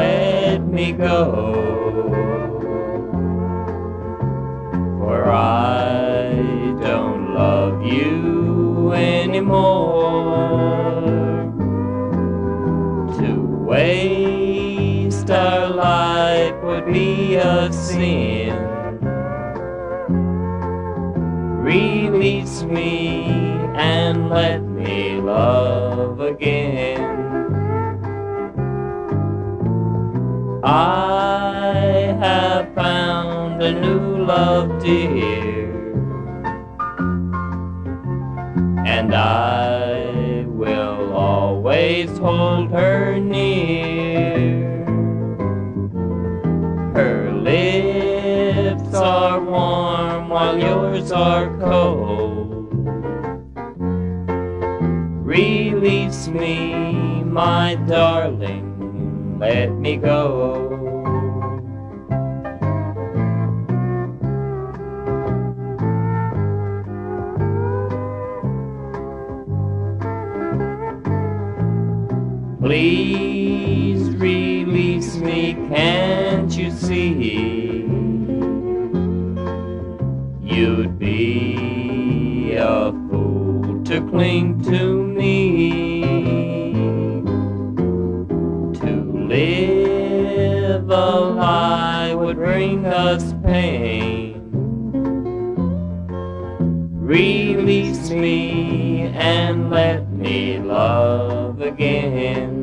let me go, for I don't love you anymore. To waste our life would be a sin. Release me and let me love again. I have found a new love, dear, and I will always hold her near. Her lips are warm while yours are cold. Release me, my darling, let me go. Please release me, can't you see? You'd be a fool to cling to me. To live a lie would bring us pain. Release me and let me love again.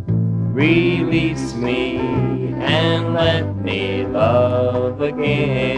Release me and let me love again.